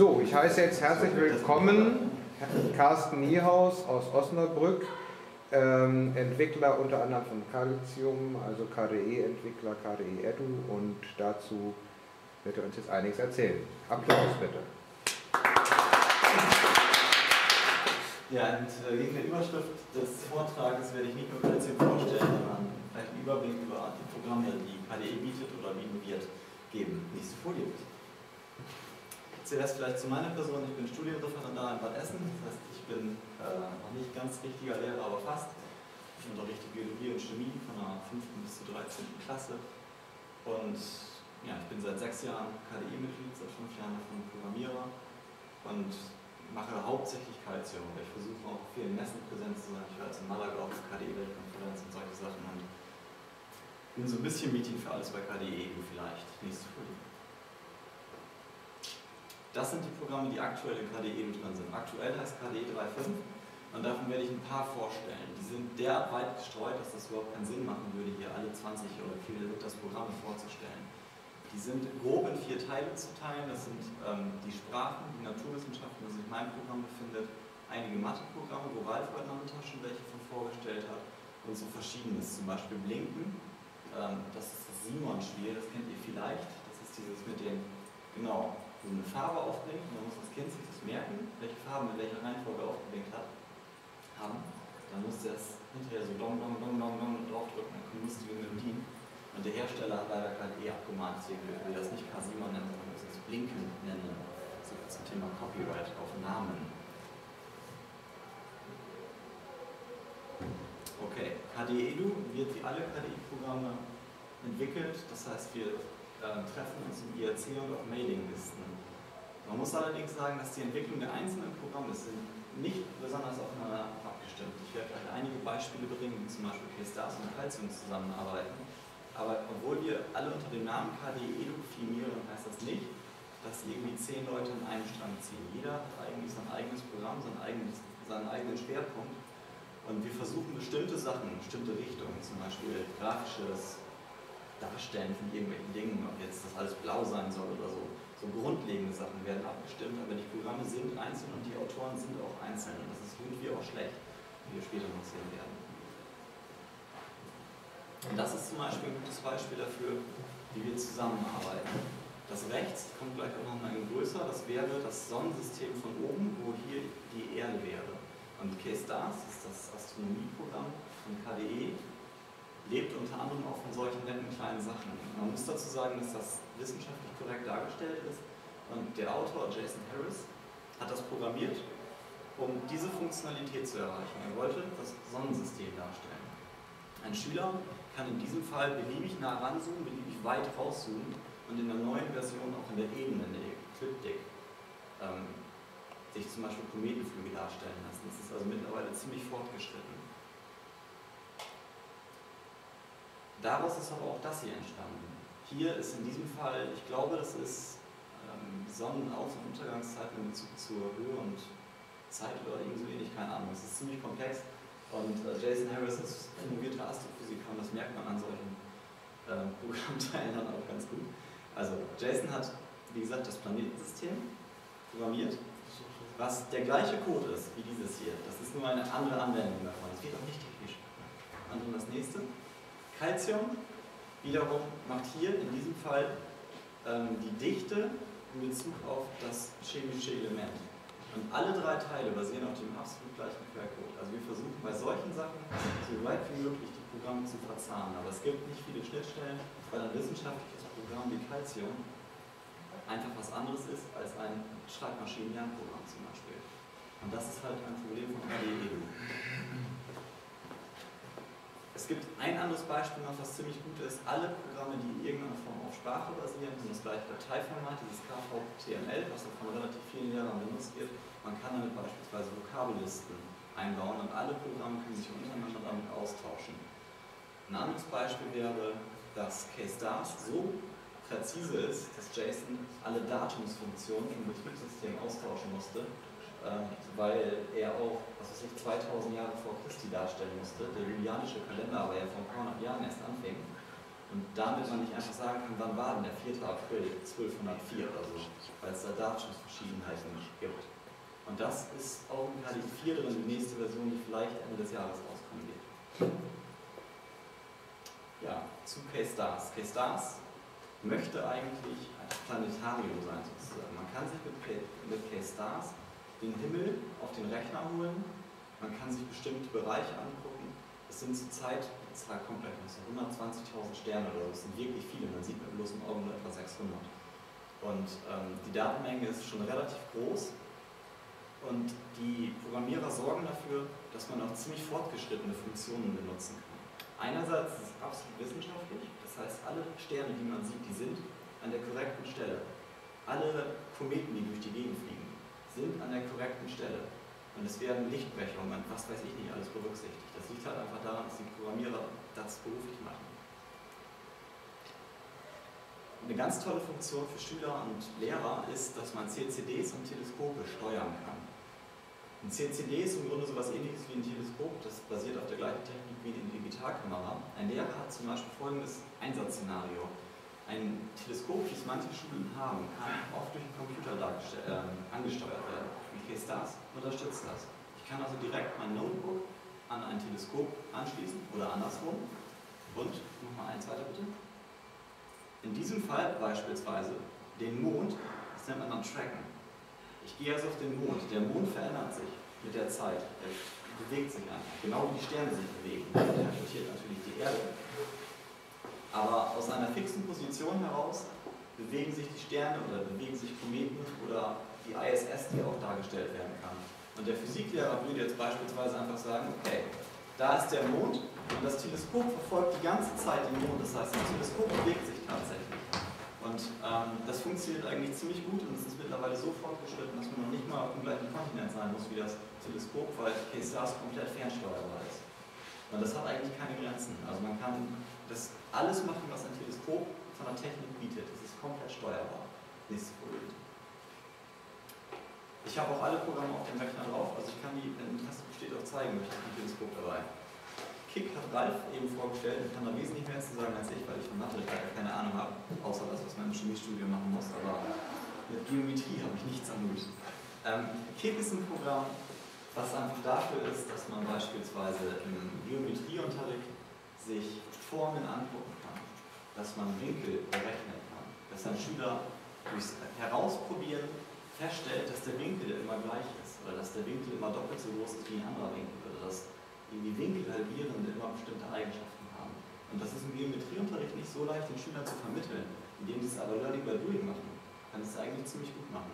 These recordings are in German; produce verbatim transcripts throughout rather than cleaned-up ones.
So, ich heiße jetzt herzlich willkommen Carsten Niehaus aus Osnabrück, ähm, Entwickler unter anderem von Calcium, also K D E-Entwickler, K D E-Edu, und dazu wird er uns jetzt einiges erzählen. Applaus bitte. Ja, und äh, gegen der Überschrift des Vortrages werde ich nicht nur Calcium vorstellen, sondern vielleicht einen Überblick über die Programme, die K D E bietet oder bieten wird, geben. Nächste Folie bitte. Zuerst vielleicht zu meiner Person. Ich bin Studienreferendar in Bad Essen, das heißt, ich bin äh, noch nicht ganz richtiger Lehrer, aber fast. Ich unterrichte Biologie und Chemie von der fünften bis zur dreizehnten Klasse. Und ja, ich bin seit sechs Jahren K D E-Mitglied, seit fünf Jahren davon Programmierer und mache hauptsächlich Calcium. Ich versuche auch auf vielen Messen präsent zu sein. Ich war jetzt in Malaga auf der K D E-Weltkonferenz und solche Sachen. Und bin so ein bisschen Meeting für alles bei K D E vielleicht. Nächste Folie. Das sind die Programme, die aktuell in K D E drin sind. Aktuell heißt K D E drei Punkt fünf und davon werde ich ein paar vorstellen. Die sind derart weit gestreut, dass das überhaupt keinen Sinn machen würde, hier alle zwanzig oder viele das Programme vorzustellen. Die sind grob in vier Teile zu teilen. Das sind ähm, die Sprachen, die Naturwissenschaften, wo sich mein Programm befindet, einige Matheprogramme, wo Ralf heute Nachmittag schon welche von vorgestellt hat, und so verschiedenes, zum Beispiel Blinken. Ähm, das ist das Simon-Spiel, das kennt ihr vielleicht. Das ist dieses mit den, genau, wo eine Farbe aufblinkt, und dann muss das Kind sich das merken, welche Farben in welcher Reihenfolge aufgeblinkt hat, haben. Dann muss der es hinterher so dong, dong, dong, dong, dong draufdrücken, dann kommen lustige Melodien. Und der Hersteller hat leider K D E abgemahnt, deswegen will wir das nicht K Simon nennen, sondern wir müssen es Blinken nennen. So zum Thema Copyright auf Namen. Okay, K D E-Edu wird wie alle K D E-Programme entwickelt, das heißt, wir äh, treffen uns im I R C und auf Mailinglisten. Man muss allerdings sagen, dass die Entwicklung der einzelnen Programme sind nicht besonders aufeinander abgestimmt. Ich werde gleich einige Beispiele bringen, wie zum Beispiel K-Stars und Calcium zusammenarbeiten. Aber obwohl wir alle unter dem Namen K D E-Edu firmieren, heißt das nicht, dass irgendwie zehn Leute in einen Strang ziehen. Jeder hat eigentlich sein eigenes Programm, sein eigenes, seinen eigenen Schwerpunkt. Und wir versuchen bestimmte Sachen, bestimmte Richtungen, zum Beispiel grafisches Darstellen von irgendwelchen Dingen, ob jetzt das alles blau sein soll oder so. So grundlegende Sachen werden abgestimmt, aber die Programme sind einzeln und die Autoren sind auch einzeln. Und das ist gut wie auch schlecht, wie wir später noch sehen werden. Und das ist zum Beispiel ein gutes Beispiel dafür, wie wir zusammenarbeiten. Das rechts kommt gleich auch noch mal größer, das wäre das Sonnensystem von oben, wo hier die Erde wäre. Und K-Stars, das ist das Astronomieprogramm von K D E, lebt unter anderem auch von solchen netten kleinen Sachen. Man muss dazu sagen, dass das wissenschaftlich korrekt dargestellt ist, und der Autor Jason Harris hat das programmiert, um diese Funktionalität zu erreichen. Er wollte das Sonnensystem darstellen. Ein Schüler kann in diesem Fall beliebig nah ranzoomen, beliebig weit rauszoomen und in der neuen Version auch in der Ebene, in der Ekliptik, ähm, sich zum Beispiel Kometenflüge darstellen lassen. Das ist also mittlerweile ziemlich fortgeschritten. Daraus ist aber auch das hier entstanden. Hier ist in diesem Fall, ich glaube, das ist ähm, Sonnenauf- und Untergangszeit in Bezug zur Höhe und Zeit oder irgendwie so ähnlich, keine Ahnung. Es ist ziemlich komplex. Und äh, Jason Harris ist promovierter Astrophysiker, und das merkt man an solchen äh, Programmteilen dann auch ganz gut. Also Jason hat, wie gesagt, das Planetensystem programmiert, was der gleiche Code ist wie dieses hier. Das ist nur eine andere Anwendung davon. Das wird auch nicht technisch. Und dann das nächste. Calcium wiederum macht hier in diesem Fall ähm, die Dichte in Bezug auf das chemische Element. Und alle drei Teile basieren auf dem absolut gleichen Quellcode. Also wir versuchen bei solchen Sachen so weit wie möglich die Programme zu verzahnen. Aber es gibt nicht viele Schnittstellen, weil ein wissenschaftliches Programm wie Calcium einfach was anderes ist als ein Schreibmaschinen-Lernprogramm zum Beispiel. Und das ist halt ein Problem von K D E-Edu. Es gibt ein anderes Beispiel noch, was ziemlich gut ist. Alle Programme, die in irgendeiner Form auf Sprache basieren, haben das gleiche Dateiformat, dieses K V T M L, was von relativ vielen Lehrern benutzt wird. Man kann damit beispielsweise Vokabellisten einbauen, und alle Programme können sich untereinander damit austauschen. Ein anderes Beispiel wäre, dass K-Stars so präzise ist, dass Jason alle Datumsfunktionen im Betriebssystem austauschen musste, weil er auch, was weiß ich, zweitausend Jahre vor Christi darstellen musste. Der julianische Kalender aber ja vor ein paar hundert Jahren erst anfing. Und damit man nicht einfach sagen kann, wann war denn der vierte April zwölfhundertvier oder so, weil es da Datumsverschiedenheiten gibt. Und das ist auch in K D E vier drin, die nächste Version, die vielleicht Ende des Jahres rauskommen wird. Ja, zu K-Stars. K-Stars möchte eigentlich ein Planetarium sein sozusagen. Man kann sich mit K-Stars den Himmel auf den Rechner holen, man kann sich bestimmte Bereiche angucken. Es sind zurzeit, die Zahl kommt gleich noch, hundertzwanzigtausend Sterne oder so, das sind wirklich viele, man sieht mit bloßem Auge nur etwa sechshundert. Und ähm, die Datenmenge ist schon relativ groß und die Programmierer sorgen dafür, dass man auch ziemlich fortgeschrittene Funktionen benutzen kann. Einerseits ist es absolut wissenschaftlich, das heißt, alle Sterne, die man sieht, die sind an der korrekten Stelle. Alle Kometen, die durch die Gegend fliegen, sind an der korrekten Stelle. Und es werden Lichtbrechungen und was weiß ich nicht alles berücksichtigt. Das liegt halt einfach daran, dass die Programmierer das beruflich machen. Eine ganz tolle Funktion für Schüler und Lehrer ist, dass man C C Ds und Teleskope steuern kann. Ein C C D ist im Grunde so etwas Ähnliches wie ein Teleskop, das basiert auf der gleichen Technik wie eine Digitalkamera. Ein Lehrer hat zum Beispiel folgendes Einsatzszenario. Ein Teleskop, das manche Schulen haben, kann oft durch den Computer äh, angesteuert werden. Wie K-Stars unterstützt das. Ich kann also direkt mein Notebook an ein Teleskop anschließen oder andersrum. Und, nochmal eins weiter bitte. In diesem Fall beispielsweise den Mond, das nennt man dann Tracken. Ich gehe also auf den Mond. Der Mond verändert sich mit der Zeit. Er bewegt sich einfach. Genau wie die Sterne sich bewegen. Das reflektiert natürlich die Erde. Aber aus einer fixen Position heraus bewegen sich die Sterne oder bewegen sich Kometen oder die I S S, die auch dargestellt werden kann. Und der Physiklehrer würde jetzt beispielsweise einfach sagen, okay, da ist der Mond und das Teleskop verfolgt die ganze Zeit den Mond. Das heißt, das Teleskop bewegt sich tatsächlich. Und ähm, das funktioniert eigentlich ziemlich gut und es ist mittlerweile so fortgeschritten, dass man noch nicht mal auf dem gleichen Kontinent sein muss wie das Teleskop, weil K-Stars komplett fernsteuerbar ist. Und das hat eigentlich keine Grenzen. Also man kann das alles machen, was ein Teleskop von der Technik bietet. Das ist komplett steuerbar. Nächste Folie. Ich habe auch alle Programme auf dem Rechner drauf, also ich kann die, wenn Interesse besteht, auch zeigen, möchte ich ein Teleskop dabei. Kik hat Ralf eben vorgestellt und kann da wesentlich mehr zu sagen als ich, weil ich von Mathe keine Ahnung habe, außer das, was man im Chemiestudium machen muss, aber mit Geometrie habe ich nichts am Hut. Ähm, Kik ist ein Programm, was einfach dafür ist, dass man beispielsweise im Geometrieunterricht sich Formen angucken kann, dass man Winkel berechnen kann, dass ein Schüler durchs Herausprobieren feststellt, dass der Winkel immer gleich ist oder dass der Winkel immer doppelt so groß ist wie ein anderer Winkel oder dass die Winkel halbierende immer bestimmte Eigenschaften haben. Und das ist im Geometrieunterricht nicht so leicht den Schülern zu vermitteln, indem sie es aber Learning by Doing machen, kann es eigentlich ziemlich gut machen.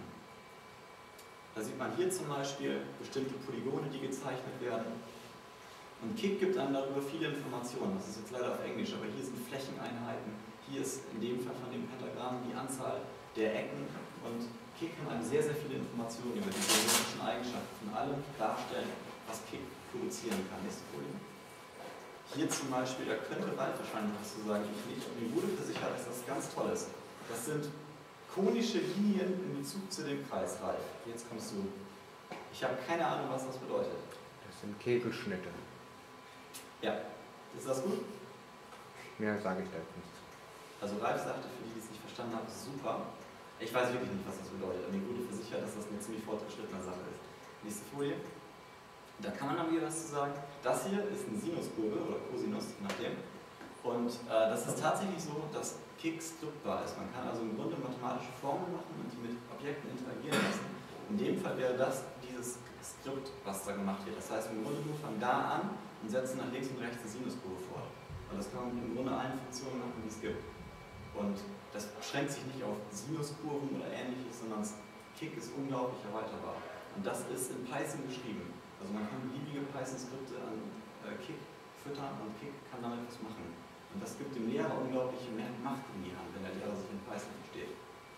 Da sieht man hier zum Beispiel bestimmte Polygone, die gezeichnet werden. Und Kik gibt einem darüber viele Informationen. Das ist jetzt leider auf Englisch, aber hier sind Flächeneinheiten. Hier ist in dem Fall von dem Pentagramm die Anzahl der Ecken. Und Kik kann einem sehr, sehr viele Informationen über die geometrischen Eigenschaften von allem darstellen, was Kik produzieren kann. Nächste Folie. Hier zum Beispiel, da könnte Ralf wahrscheinlich was zu sagen, ich nicht. Und mir wurde versichert, dass das ganz toll ist. Das sind konische Linien in Bezug zu dem Kreis, Ralf. Jetzt kommst du. Ich habe keine Ahnung, was das bedeutet. Das sind Kegelschnitte. Ja. Ist das gut? Mehr sage ich da jetzt nicht. Also Ralf sagte, für die, die es nicht verstanden haben, ist super. Ich weiß wirklich nicht, was das bedeutet. Und mir wurde versichert, dass das eine ziemlich fortgeschrittene Sache ist. Nächste Folie. Da kann man dann wieder was zu sagen. Das hier ist eine Sinuskurve oder Cosinus, je nachdem. Und äh, das ist tatsächlich so, dass Kik skriptbar ist. Man kann also im Grunde mathematische Formeln machen und die mit Objekten interagieren lassen. In dem Fall wäre das dieses Skript, was da gemacht wird. Das heißt, im Grunde nur von da an und setzen nach links und rechts die Sinuskurve vor. Und das kann man im Grunde allen Funktionen machen, die es gibt. Und das beschränkt sich nicht auf Sinuskurven oder ähnliches, sondern Kik ist unglaublich erweiterbar. Und das ist in Python geschrieben. Also man kann beliebige Python-Skripte an äh, Kik füttern und Kik kann damit was machen. Und das gibt dem Lehrer unglaubliche Macht in die Hand, wenn der Lehrer sich in Python versteht.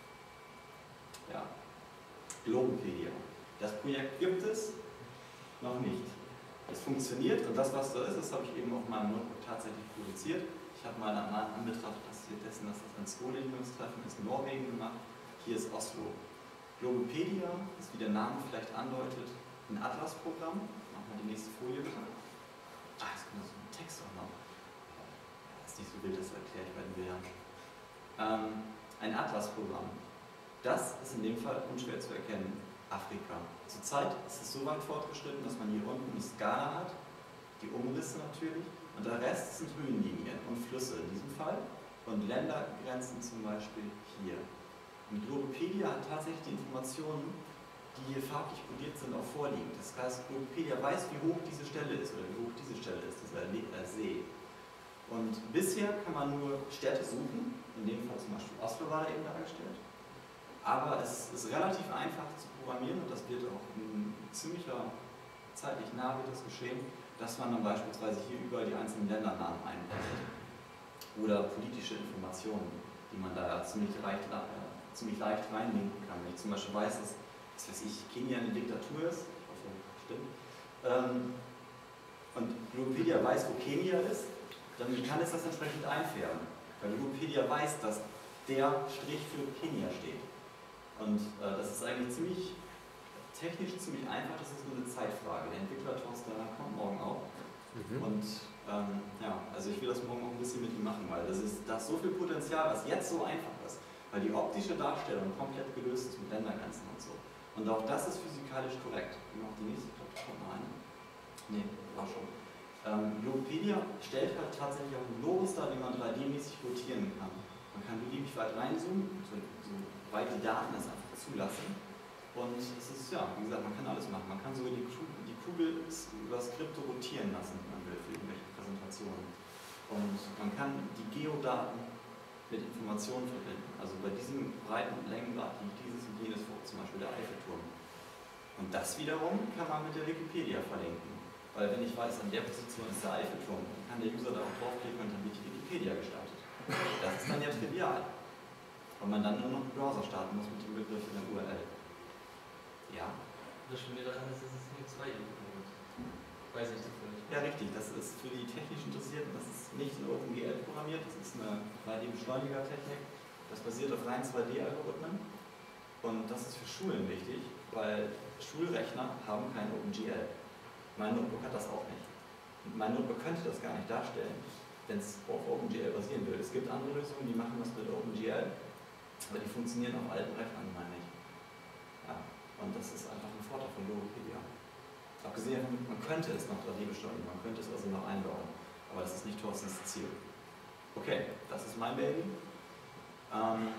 Ja. Globopedia. Das Projekt gibt es noch nicht. Es funktioniert und das, was da ist, das habe ich eben auf meinem Notebook tatsächlich produziert. Ich habe mal an Anbetracht dessen, dass das ein Skole-Treffen ist, in Norwegen gemacht. Hier ist Oslo. Globopedia ist, wie der Name vielleicht andeutet, ein Atlas-Programm. Machen wir die nächste Folie bitte. Ah, jetzt kommt so ein Text auch noch. Das ist ist nicht so wild, das erkläre ich bei den Bildern. Ähm, ein Atlas-Programm. Das ist in dem Fall unschwer zu erkennen. Afrika. Zurzeit ist es so weit fortgeschritten, dass man hier unten eine Skala hat, die Umrisse natürlich, und der Rest sind Höhenlinien und Flüsse in diesem Fall und Ländergrenzen zum Beispiel hier. Und Globopedia hat tatsächlich die Informationen, die hier farblich kodiert sind, auch vorliegen. Das heißt, Globopedia weiß, wie hoch diese Stelle ist oder wie hoch diese Stelle ist, dieser See. Und bisher kann man nur Städte suchen, in dem Fall zum Beispiel Oslo war da eben dargestellt. Aber es ist relativ einfach zu programmieren und das wird auch in ziemlicher zeitlich nah wird das geschehen, dass man dann beispielsweise hier überall die einzelnen Ländernamen einblendet. Oder politische Informationen, die man da ziemlich leicht, äh, ziemlich leicht reinlinken kann. Wenn ich zum Beispiel weiß, dass, was weiß ich, Kenia eine Diktatur ist, ich hoffe, das stimmt, ähm, und Globopedia weiß, wo Kenia ist, dann kann es das entsprechend einfärben. Weil Globopedia weiß, dass der Strich für Kenia steht. Und äh, das ist eigentlich ziemlich technisch ziemlich einfach, das ist nur eine Zeitfrage. Der Entwickler Thorsten kommt morgen auch. Mhm. Und ähm, ja, also ich will das morgen auch ein bisschen mit ihm machen, weil das ist das so viel Potenzial, was jetzt so einfach ist. Weil die optische Darstellung komplett gelöst ist mit Ländergrenzen und so. Und auch das ist physikalisch korrekt. Und auch die nächste, ich glaube, kommt noch eine. Nee, war schon. Ähm, Globopedia stellt halt tatsächlich auch einen Globus dar, den man drei D-mäßig rotieren kann. Man kann beliebig weit reinzoomen, so, so weit die Daten es einfach zulassen. Und es ist, ja, wie gesagt, man kann alles machen. Man kann sogar die Kugel, die Kugel über Skripte rotieren lassen, wenn man will, für irgendwelche Präsentationen. Und man kann die Geodaten mit Informationen verbinden. Also bei diesem breiten Längengrad liegt dieses und jenes vor, zum Beispiel der Eiffelturm. Und das wiederum kann man mit der Wikipedia verlinken. Weil wenn ich weiß, an der Position ist der Eiffelturm, dann kann der User da auch draufklicken und dann wird die Wikipedia gestartet. Das ist dann ja trivial. Weil man dann nur noch einen Browser starten muss mit dem Begriff in der U R L. Ja? Das Schöne daran ist, dass es nur zwei Inputs gibt. Weiß ich zufällig. Ja, richtig. Das ist für die technisch Interessierten, das ist nicht in OpenGL programmiert, das ist eine drei D-Beschleuniger-Technik. Das basiert auf rein zwei D-Algorithmen. Und das ist für Schulen wichtig, weil Schulrechner haben kein OpenGL. Mein Notebook hat das auch nicht. Und mein Notebook könnte das gar nicht darstellen, wenn es auf OpenGL basieren will. Es gibt andere Lösungen, die machen das mit OpenGL, aber die funktionieren auf alten Rechnern, meine ich. Ja, und das ist einfach ein Vorteil von Globopedia. Abgesehen davon, man könnte es noch drei D beschleunigen, man könnte es also noch einbauen, aber das ist nicht Thorstens Ziel. Okay, das ist mein Baby. Ähm,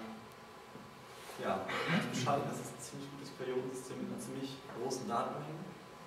ja, also Bescheid, das ist ein ziemlich gutes Periodensystem mit einer ziemlich großen Datenmenge.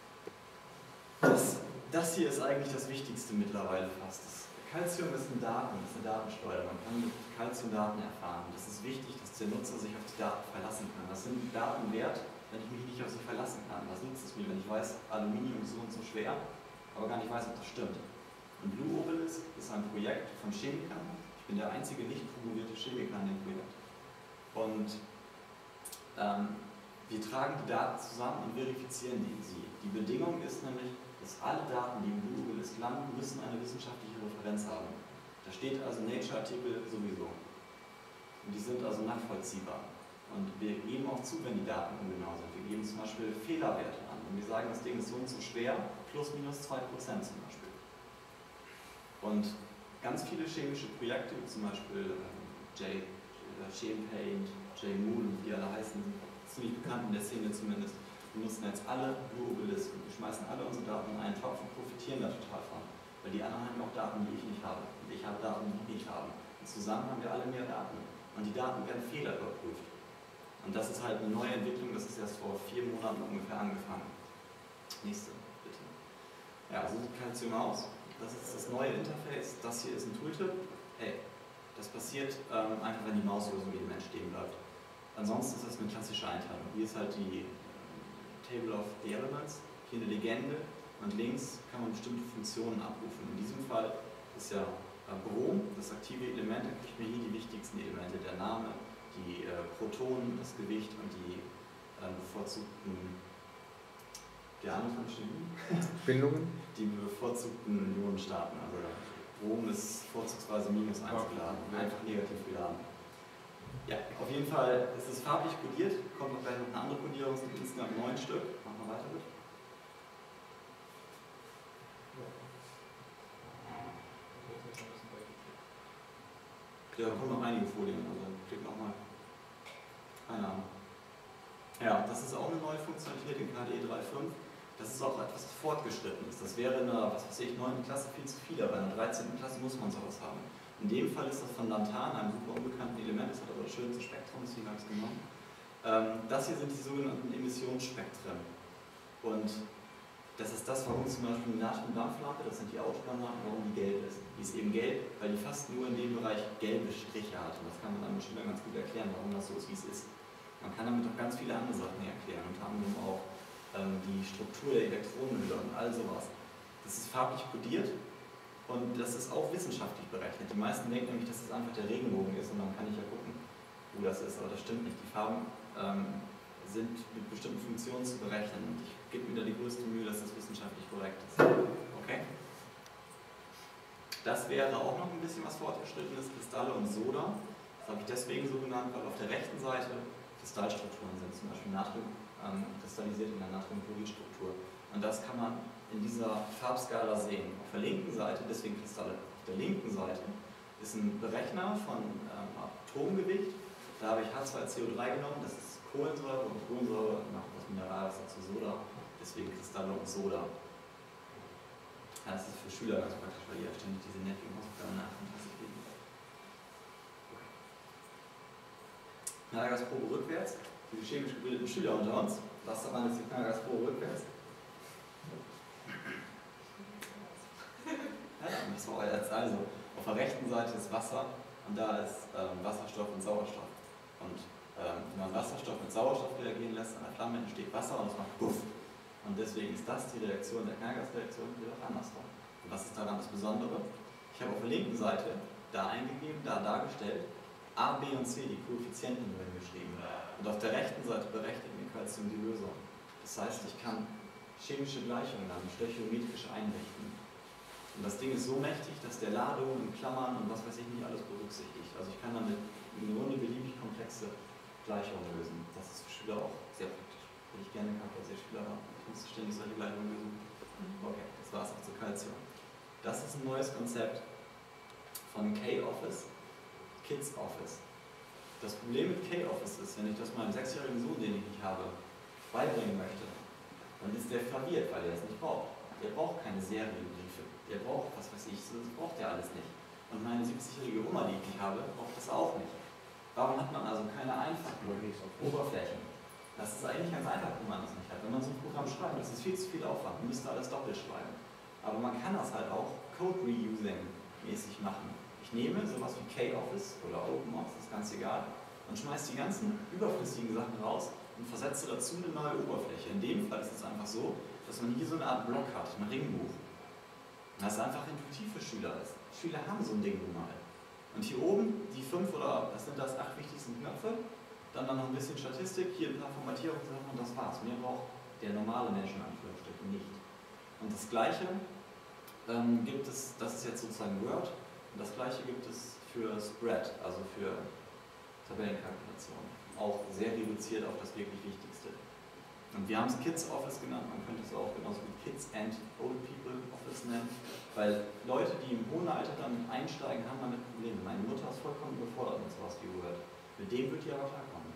Das, das hier ist eigentlich das Wichtigste mittlerweile fast. Das Calcium ist ein Daten, ist eine Datensteuer. Man kann mit Calcium Daten erfahren. Das ist wichtig, dass der Nutzer sich auf die Daten verlassen kann. Was sind Daten wert, wenn ich mich nicht auf sie verlassen kann? Was nutzt es mir, wenn ich weiß, Aluminium ist so und so schwer, aber gar nicht weiß, ob das stimmt? Und Blue Obelisk ist ein Projekt von Chemikern. Ich bin der einzige nicht promovierte Chemiker in dem Projekt. Und ähm, wir tragen die Daten zusammen und verifizieren die, sie. Die Bedingung ist nämlich, dass alle Daten, die im Blue Obelisk landen, müssen eine wissenschaftliche Referenz haben. Da steht also Nature-Artikel sowieso. Und die sind also nachvollziehbar. Und wir geben auch zu, wenn die Daten ungenau sind. Wir geben zum Beispiel Fehlerwerte an. Und wir sagen, das Ding ist so und so schwer, plus minus zwei Prozent zum Beispiel. Und ganz viele chemische Projekte, wie zum Beispiel ähm, J, Chempaint, J-Mool, wie die alle heißen, ziemlich bekannt in der Szene zumindest, wir nutzen jetzt alle Blue Obelisk und wir schmeißen alle unsere Daten in einen Topf und profitieren da total von. Weil die anderen haben auch Daten, die ich nicht habe. Und ich habe Daten, die die nicht haben. Und zusammen haben wir alle mehr Daten. Und die Daten werden Fehler überprüft. Und das ist halt eine neue Entwicklung, das ist erst vor vier Monaten ungefähr angefangen. Nächste, bitte. Ja, so sieht Calcium aus. Das ist das neue Interface. Das hier ist ein Tooltip. Hey, das passiert ähm, einfach, wenn die Maus oder so jedem stehen bleibt. Ansonsten ist das eine klassische Einteilung. Hier ist halt die Table of the Elements, hier eine Legende und links kann man bestimmte Funktionen abrufen. In diesem Fall ist ja Brom, das aktive Element, da kriegt man hier die wichtigsten Elemente, der Name, die äh, Protonen, das Gewicht und die äh, bevorzugten, der andere Bindungen? Die bevorzugten Ionenstaaten. Also Brom ist vorzugsweise minus eins geladen, einfach negativ geladen. Ja, auf jeden Fall ist es farblich kodiert, kommt noch gleich noch eine andere Kodierung, es gibt insgesamt neun Stück. Machen wir weiter mit. Da kommen noch einige Folien, also klick nochmal. Keine Ahnung. Ja, das ist auch eine neue Funktionalität in K D E drei Punkt fünf. Das ist auch etwas Fortgeschrittenes. Das wäre in einer, was weiß ich, neunten Klasse viel zu viel, aber in der dreizehnten Klasse muss man sowas haben. In dem Fall ist das von Lantan, einem super unbekannten Element, das hat aber das schönste Spektrum, deswegen habe ich es genommen. Ähm, das hier sind die sogenannten Emissionsspektren. Und das ist das, warum zum Beispiel die Natriumdampflampe, das sind die Autobahnlampen, warum die gelb ist. Die ist eben gelb, weil die fast nur in dem Bereich gelbe Striche hat. Und das kann man dann bestimmt ganz gut erklären, warum das so ist, wie es ist. Man kann damit auch ganz viele andere Sachen erklären, unter anderem auch ähm, die Struktur der Elektronenhülle und all sowas. Das ist farblich kodiert und das ist auch wissenschaftlich berechnet. Die meisten denken nämlich, dass das einfach der Regenbogen ist und dann kann ich ja gucken, wo das ist, aber das stimmt nicht. Die Farben ähm, sind mit bestimmten Funktionen zu berechnen und ich gebe mir da die größte Mühe, dass das wissenschaftlich korrekt ist. Okay? Das wäre auch noch ein bisschen was fortgeschrittenes, Kristalle und Soda. Das habe ich deswegen so genannt, weil auf der rechten Seite Kristallstrukturen sind, zum Beispiel Natrium ähm, kristallisiert in der Natriumchloridstruktur. Und das kann man in dieser Farbskala sehen. Auf der linken Seite, deswegen Kristalle, auf der linken Seite ist ein Berechner von ähm, Atomgewicht. Da habe ich H zwei C O drei genommen, das ist Kohlensäure und Kohlensäure macht das Mineral, das dazu Soda, deswegen Kristalle und Soda. Ja, das ist für Schüler ganz praktisch, weil die ja ständig diese nervigen Hausaufgaben nachmachen. Knallgasprobe rückwärts, für die chemisch gebildeten Schüler unter uns. Was daran ist die Knallgasprobe rückwärts? Ja, das war euer also. Auf der rechten Seite ist Wasser und da ist ähm, Wasserstoff und Sauerstoff. Und ähm, wenn man Wasserstoff mit Sauerstoff reagieren lässt, an der Flamme entsteht Wasser und es macht Puff. Und deswegen ist das die Reaktion der Knallgasreaktion wieder andersrum. Und was ist daran das Besondere? Ich habe auf der linken Seite da eingegeben, da dargestellt, A, B und C, die Koeffizienten drin geschrieben. Und auf der rechten Seite berechnet mir Calcium die Lösung. Das heißt, ich kann chemische Gleichungen dann stöchiometrisch einrichten. Und das Ding ist so mächtig, dass der Ladung und Klammern und was weiß ich nicht alles berücksichtigt. Also ich kann damit eine Runde beliebig komplexe Gleichungen lösen. Das ist für Schüler auch sehr praktisch. Hätte ich gerne gehabt, als ich Schüler war. Ich musste ständig solche Gleichungen lösen. Okay, das war es auch zu Calcium. Das ist ein neues Konzept von K-Office, Kids Office. Das Problem mit K-Office ist, wenn ich das meinem sechsjährigen Sohn, den ich nicht habe, beibringen möchte, dann ist der verwirrt, weil er es nicht braucht. Der braucht keine Serienbriefe. Der braucht, was weiß ich, das braucht er alles nicht. Und meine siebzigjährige Oma, die ich nicht habe, braucht das auch nicht. Warum hat man also keine einfachen Oberflächen? Das ist eigentlich ganz einfach, wenn man das nicht hat. Wenn man so ein Programm schreibt, das ist viel zu viel Aufwand, man müsste alles doppelt schreiben. Aber man kann das halt auch Code-Reusing-mäßig machen. Ich nehme sowas wie K-Office oder OpenOffice, ist ganz egal, und schmeiße die ganzen überflüssigen Sachen raus und versetze dazu eine neue Oberfläche. In dem Fall ist es einfach so, dass man hier so eine Art Block hat, ein Ringbuch. Das einfach intuitiv für Schüler ist. Schüler haben so ein Ding nun mal. Und hier oben die fünf oder was sind das acht wichtigsten Knöpfe, dann, dann noch ein bisschen Statistik, hier ein paar Formatierungssachen und das war's. Mehr braucht der normale Mensch in Anführungsstrichen nicht. Und das gleiche ähm, gibt es, das ist jetzt sozusagen Word, und das gleiche gibt es für Spread, also für Tabellenkalkulation. Auch sehr reduziert auf das wirklich Wichtigste. Und wir haben es Kids Office genannt, man könnte es auch genauso wie Kids and Old People Office nennen, weil Leute, die im hohen Alter dann einsteigen, haben damit Probleme. Meine Mutter ist vollkommen überfordert mit sowas wie Word. Mit dem wird die aber klarkommen.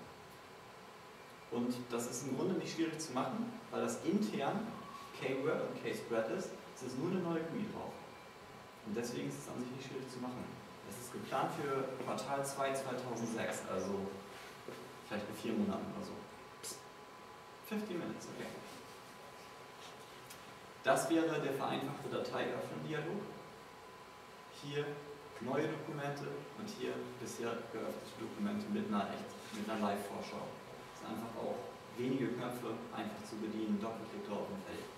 Und das ist im Grunde nicht schwierig zu machen, weil das intern K-Word und K-Spread ist, es ist nur eine neue G U I drauf. Und deswegen ist es an sich nicht schwierig zu machen. Es ist geplant für Quartal zwei zweitausendsechs, also vielleicht in vier Monaten oder so. fünfzig Minutes, okay. Das wäre der vereinfachte Dateiöffnen-Dialog. Hier neue Dokumente und hier bisher geöffnete Dokumente mit einer, echt, mit einer Live-Vorschau. Das ist einfach auch wenige Knöpfe, einfach zu bedienen, Doppelklick drauf und fertig.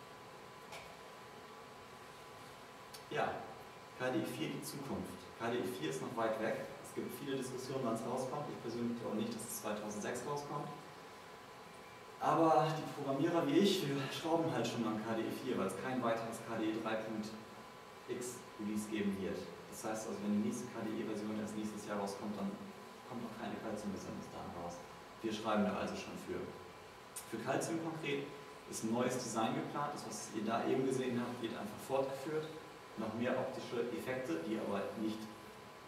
Ja, K D E vier die Zukunft. K D E vier ist noch weit weg. Es gibt viele Diskussionen, wann es rauskommt. Ich persönlich glaube nicht, dass es zweitausendsechs rauskommt. Aber die Programmierer wie ich, wir schrauben halt schon am K D E vier, weil es kein weiteres K D E drei Punkt x Release geben wird. Das heißt also, wenn die nächste K D E-Version erst nächstes Jahr rauskommt, dann kommt noch keine Calcium-Version bis dahin raus. Wir schreiben da also schon für. Für Calcium konkret ist ein neues Design geplant. Das, was ihr da eben gesehen habt, wird einfach fortgeführt. Noch mehr optische Effekte, die aber nicht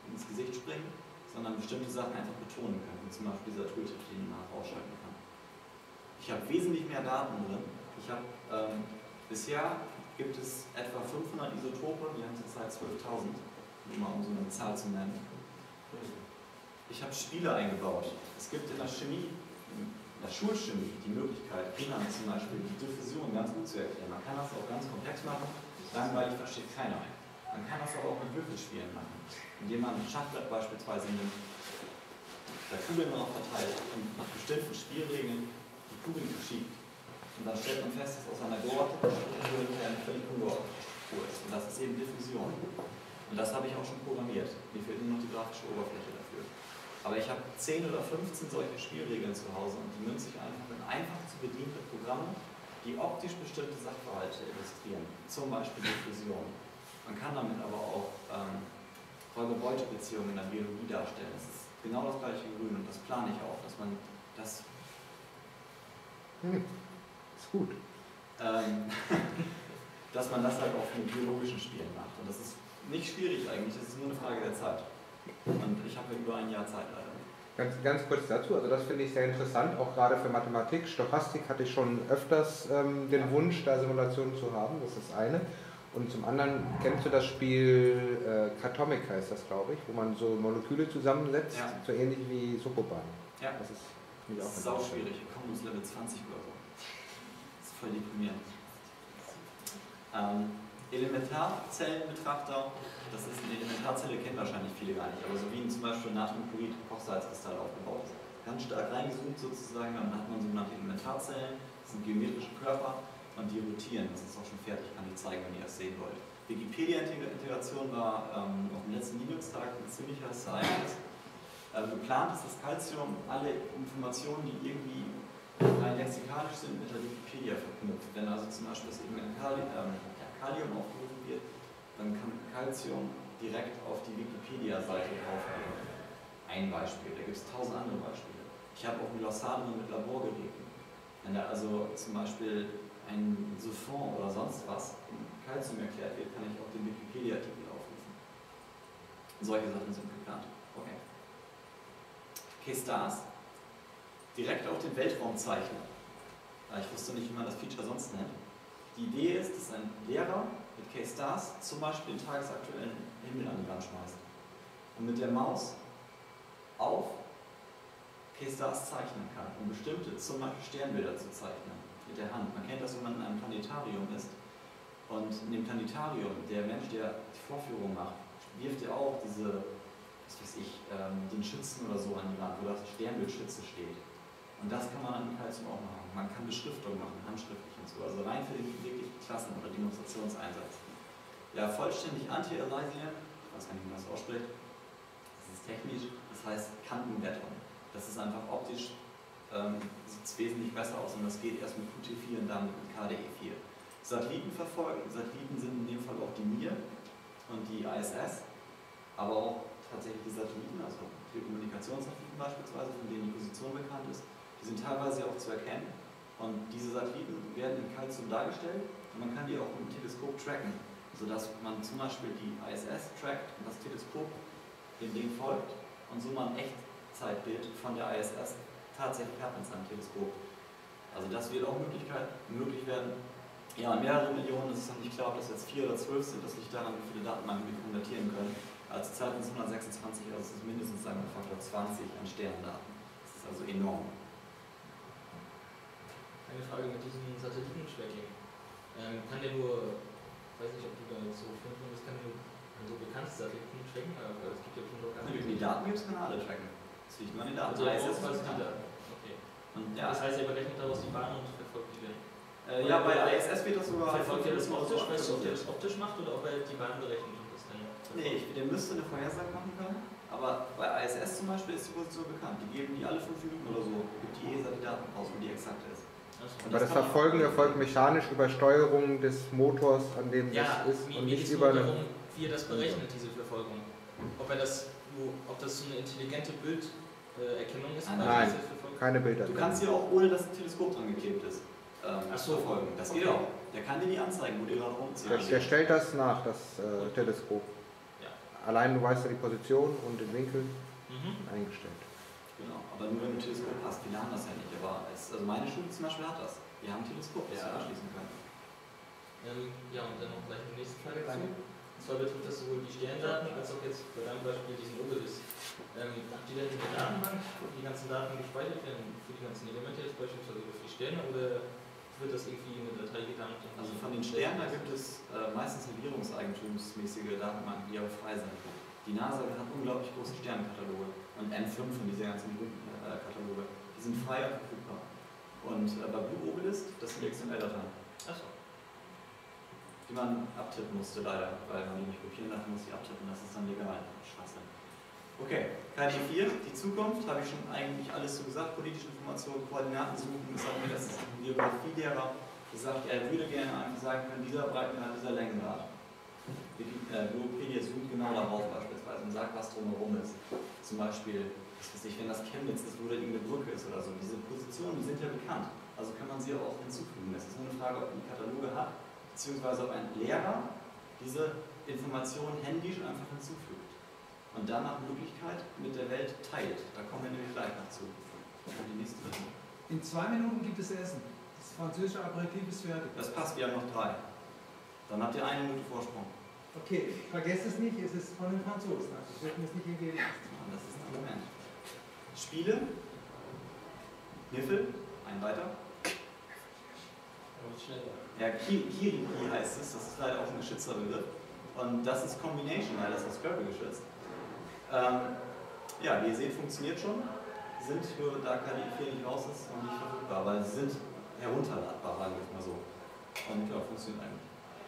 ins Gesicht springen, sondern bestimmte Sachen einfach betonen kann, wie zum Beispiel dieser Tooltip, den man ausschalten kann. Ich habe wesentlich mehr Daten drin. Ich habe, ähm, bisher gibt es etwa fünfhundert Isotope, wir haben zurzeit zwölftausend, nur mal um so eine Zahl zu nennen. Ich habe Spiele eingebaut. Es gibt in der Chemie, in der Schulchemie, die Möglichkeit, Kindern zum Beispiel die Diffusion ganz gut zu erklären. Man kann das auch ganz komplex machen, langweilig versteht keiner. Man kann das aber auch mit Würfelspielen machen, indem man ein Schachbrett beispielsweise nimmt, da Kugeln drauf verteilt und nach bestimmten Spielregeln die Kugeln verschiebt. Und dann stellt man fest, dass aus einer geordneten Struktur eine völlig ungeordnete Struktur ist. Und das ist eben Diffusion. Und das habe ich auch schon programmiert. Mir fehlt nur noch die grafische Oberfläche dafür. Aber ich habe zehn oder fünfzehn solche Spielregeln zu Hause und die münze ich einfach in einfach zu bedienende Programme, die optisch bestimmte Sachverhalte illustrieren. Zum Beispiel Diffusion. Man kann damit aber auch ähm, Räuber-Beute-Beziehungen in der Biologie darstellen. Das ist genau das gleiche Grün und das plane ich auch, dass man das... Hm. Ist gut. Ähm, dass man das halt auch mit biologischen Spielen macht. Und das ist nicht schwierig eigentlich, das ist nur eine Frage der Zeit. Und ich habe ja über ein Jahr Zeit leider. Ganz, ganz kurz dazu, also das finde ich sehr interessant, auch gerade für Mathematik. Stochastik hatte ich schon öfters ähm, den Wunsch, da Simulationen zu haben, das ist das eine. Und zum anderen, kennst du das Spiel äh, Catomic heißt das, glaube ich, wo man so Moleküle zusammensetzt, ja. so ähnlich wie Sokoban. Ja, das ist, finde ich auch das ist sau schwierig, wir kommen bis Level zwanzig oder so. Das ist voll deprimierend. Ähm, Elementarzellenbetrachter, das ist eine Elementarzelle, kennen wahrscheinlich viele gar nicht, aber so wie zum Beispiel Natriumchlorid Kochsalzkristall aufgebaut ist. Ganz stark reingezoomt sozusagen, dann hat man sogenannte Elementarzellen, das sind geometrische Körper und die rotieren. Das ist auch schon fertig, kann ich zeigen, wenn ihr das sehen wollt. Wikipedia-Integration war ähm, auf dem letzten Linux-Tag ein ziemliches Ereignis. Äh, geplant ist, dass Calcium alle Informationen, die irgendwie rein lexikalisch sind, mit der Wikipedia verknüpft. Wenn also zum Beispiel das Element Kali ähm, Kalium aufgerufen wird, dann kann Calcium direkt auf die Wikipedia-Seite draufgehen. Ein Beispiel, da gibt es tausend andere Beispiele. Ich habe auch ein Glossar mit Laborgeräten. Wenn da also zum Beispiel ein Sulfon oder sonst was in Calcium erklärt wird, kann ich auch den Wikipedia-Artikel aufrufen. Solche Sachen sind geplant. Okay. K-Stars. Direkt auf den Weltraum zeichnen. Ich wusste nicht, wie man das Feature sonst nennt. Die Idee ist, dass ein Lehrer mit K-Stars zum Beispiel den tagesaktuellen Himmel an die Wand schmeißt und mit der Maus auf K-Stars zeichnen kann, um bestimmte, zum Beispiel Sternbilder zu zeichnen, mit der Hand. Man kennt das, wenn man in einem Planetarium ist. Und in dem Planetarium, der Mensch, der die Vorführung macht, wirft ja auch diese, was weiß ich, ähm, den Schützen oder so an die Wand, wo das Sternbild Schütze steht. Und das kann man an dem Calcium auch machen. Man kann Beschriftung machen, handschriftlich und so. Also rein für den wirklich Klassen- oder Demonstrationseinsatz. Ja, vollständig Anti-Aliasing, ich weiß gar nicht, wie man das ausspricht, das ist technisch, das heißt Kantenbeton. Das ist einfach optisch, ähm, sieht es wesentlich besser aus und das geht erst mit Q T vier und dann mit K D E vier. Satelliten verfolgen, Satelliten sind in dem Fall auch die Mir und die I S S, aber auch tatsächlich die Satelliten, also Telekommunikationssatelliten beispielsweise, von denen die Position bekannt ist. Die sind teilweise auch zu erkennen und diese Satelliten werden in Calcium dargestellt und man kann die auch mit dem Teleskop tracken, sodass man zum Beispiel die I S S trackt und das Teleskop dem Ding folgt und so man ein Echtzeitbild von der I S S tatsächlich hat mit seinem Teleskop. Also das wird auch Möglichkeit, möglich werden. Ja, mehrere Millionen, es ist noch nicht klar, ob das jetzt vier oder zwölf sind, das liegt daran, wie viele Datenbanken wir konvertieren können. Als Zeit sind es hundertsechsundzwanzig, also es ist mindestens sagen wir Faktor zwanzig an Sterndaten. Das ist also enorm. Eine Frage mit diesem Satelliten-Tracking. Ähm, kann der nur, weiß nicht, ob du da jetzt so finden willst, kann der nur so bekannte Satelliten tracken? Aber es gibt ja schon noch ganz viele. Die Daten gibt es, kann er alle tracken. Das liegt nur an den Daten. Also I S S quasi die Daten. Okay. Und, ja. Das heißt, er berechnet daraus die Bahn und verfolgt die dann. Äh, ja, bei I S S wird das sogar... Verfolgt er das optisch? Weißt du, ob er das optisch macht oder ob er die Bahn berechnet und das dann... Nee, ich, der müsste eine Vorhersage machen können. Aber bei I S S zum Beispiel ist die Position bekannt. Die geben die alle fünf Minuten oder so, gibt die E S A die Daten raus, wo die exakt ist. Aber das, das Verfolgen erfolgt mechanisch über Steuerung des Motors, an dem ja, das ist, wie, und wie nicht ist über nur darum, wie er das berechnet, diese Verfolgung. Ob er das, ob das so eine intelligente Bilderkennung ist? Nein, keine Bilder. Du kannst hier auch, ohne dass ein Teleskop dran geklebt ist, ähm, Ach so. verfolgen. Das okay. geht auch. Der kann dir die anzeigen, wo die gerade rumziehen. Der, der stellt das nach, das äh, Teleskop. Ja. allein du weißt ja die Position und den Winkel Mhm. eingestellt. Genau, aber nur wenn du ein Teleskop hast. Viele haben das ja nicht. Aber es, also meine Schule zum Beispiel hat das. Wir haben ein Teleskop, das Ja. wir anschließen können. Ähm, ja, und dann noch gleich die nächste Frage dazu. Und zwar betrifft das sowohl die Sterndaten als auch jetzt bei deinem Beispiel diesen Obelisk. Ähm, habt ihr denn in der Datenbank die ganzen Daten gespeichert werden für die ganzen Elemente jetzt beispielsweise für die Sterne oder wird das irgendwie in eine Datei getan? Also von den Sternen, da gibt es äh, meistens regierungseigentumsmäßige Datenbanken, die aber frei sind. Die NASA hat unglaublich große Sternenkataloge und M fünf und diese ganzen äh, Kataloge, die sind frei und verfügbar. Und äh, bei Blue Obelisk, das sind X M L-Dateien. Achso. Die man abtippen musste leider, weil man die nicht kopieren darf, muss die abtippen, das ist dann legal. Schwachsinn. Okay, K D vier, die Zukunft, habe ich schon eigentlich alles so gesagt, politische Informationen, Koordinaten suchen, das hat mir das Geografielehrer gesagt, er würde gerne einfach sagen können, dieser Breitengrad, dieser Längengrad. Wikipedia zoomt genau darauf beispielsweise und sagt, was drumherum ist. Zum Beispiel, was weiß ich, wenn das Chemnitz ist oder irgendeine Brücke ist oder so. Diese Positionen, die sind ja bekannt, also kann man sie auch hinzufügen. Es ist nur eine Frage, ob man die Kataloge hat, beziehungsweise ob ein Lehrer diese Informationen händisch einfach hinzufügt. Und dann nach Möglichkeit mit der Welt teilt. Da kommen wir nämlich gleich noch zu. Die nächste Bitte. In zwei Minuten gibt es Essen. Das französische Aperitif ist fertig. Das passt, wir haben noch drei. Dann habt ihr eine Minute Vorsprung. Okay, vergesst es nicht, es ist von den Franzosen. Also wir dürfen es nicht hingehen. Das ist ein Moment. Spiele. Niffel. Ein weiter. Ja, Kiriki heißt es. Das ist leider auch ein geschützter Begriff. Und das ist Combination, weil das ist Scrabble geschützt. Ähm, ja, wie ihr seht, funktioniert schon. Sind für da K D vier nicht raus ist, noch nicht verfügbar, weil sie sind herunterladbar, sagen wir es mal so. Und ja, funktioniert eigentlich.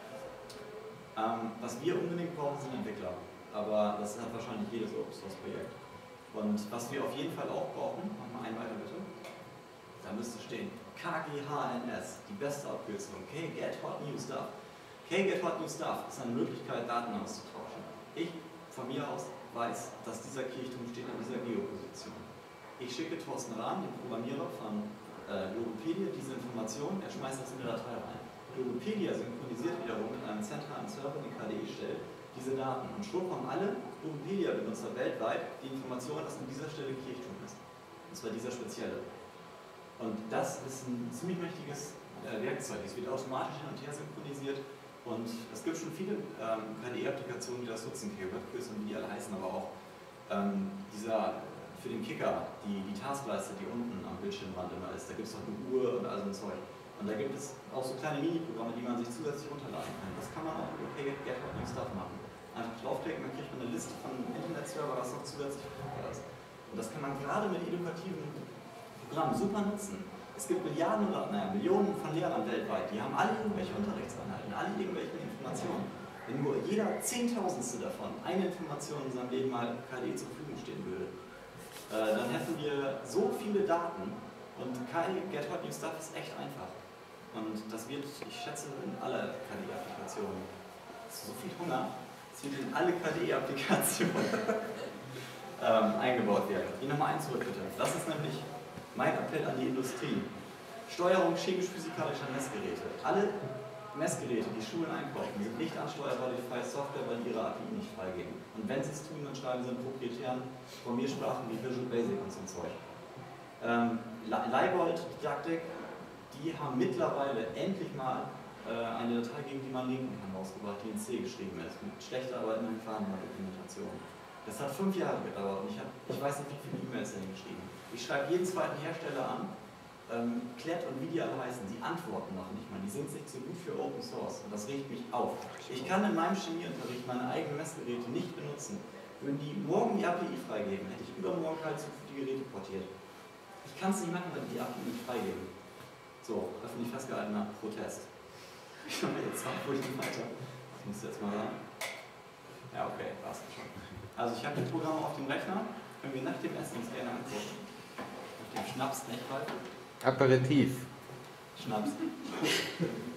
Ähm, was wir unbedingt brauchen, sind Entwickler. Aber das hat wahrscheinlich jedes Open Source Projekt. Und was wir auf jeden Fall auch brauchen, mach mal einen weiter bitte. Da müsste stehen K G H N S, die beste Abkürzung. K-Get Hot New Stuff. K-Get Hot New Stuff ist eine Möglichkeit, Daten auszutauschen. Ich von mir aus weiß, dass dieser Kirchturm steht an dieser Geoposition. Ich schicke Thorsten Rahn, den Programmierer von äh, Logopedia, diese Information, er schmeißt das in eine Datei rein. Logopedia synchronisiert wiederum mit einem zentralen Server, den K D E stellt, diese Daten. Und schon kommen alle Logopedia-Benutzer weltweit die Information, dass an dieser Stelle Kirchturm ist. Und zwar dieser spezielle. Und das ist ein ziemlich mächtiges äh, Werkzeug. Es wird automatisch hin und her synchronisiert. Und es gibt schon viele ähm, K D E-Applikationen, die das nutzen, K-Webquiz und wie die alle heißen, aber auch ähm, dieser für den Kicker, die, die Taskleiste, die unten am Bildschirmrand immer ist, da gibt es auch eine Uhr und all so ein Zeug. Und da gibt es auch so kleine Mini-Programme, die man sich zusätzlich runterladen kann. Das kann man auch über K-Get Hot New Stuff machen. Einfach draufklicken, dann kriegt man eine Liste von Internetserver, was noch zusätzlich verfügbar ist. Und das kann man gerade mit edukativen Programmen super nutzen. Es gibt Milliarden oder naja, Millionen von Lehrern weltweit, die haben alle irgendwelche Unterrichtseinheiten, alle irgendwelche Informationen. Wenn nur jeder Zehntausendste davon eine Information in seinem Leben mal K D E zur Verfügung stehen würde, äh, dann hätten wir so viele Daten und K-Get Hot New Stuff ist echt einfach. Und das wird, ich schätze, in alle K D E-Applikationen, so viel Hunger, es wird in alle K D E-Applikationen ähm, eingebaut werden. Ich nochmal eins zurück bitte. Das ist nämlich mein Appell an die Industrie. Steuerung chemisch-physikalischer Messgeräte. Alle Messgeräte, die Schulen einkaufen, sind nicht ansteuerbar durch freie Software, weil die ihre A P I nicht freigeben. Und wenn sie es tun, dann schreiben sie in proprietären Programmiersprachen wie Visual Basic und so ein Zeug. Ähm, Leibold Didaktik, die haben mittlerweile endlich mal äh, eine Datei, gegen die man linken kann, rausgebracht, die in C geschrieben ist, mit schlechter, aber immerhin vorhandener Dokumentation. Das hat fünf Jahre gedauert und ich, hab, ich weiß nicht, wie viele E-Mails dahin geschrieben. Ich schreibe jeden zweiten Hersteller an, ähm, Klett und wie die alle heißen, die antworten noch nicht mal, die sind nicht so gut für Open Source und das regt mich auf. Ich kann in meinem Chemieunterricht meine eigenen Messgeräte nicht benutzen. Würden die morgen die A P I freigeben, hätte ich übermorgen halt so die Geräte portiert. Ich kann es nicht machen, weil die die A P I nicht freigeben. So, öffentlich festgehaltener Protest. Ich mache jetzt zwei Folien weiter. Das muss jetzt mal sagen. Ja, okay, war's schon. Also ich habe das Programm auf dem Rechner, können wir nach dem Essen uns gerne angucken. Nach dem Schnaps, nicht bald? Aperitif. Schnaps.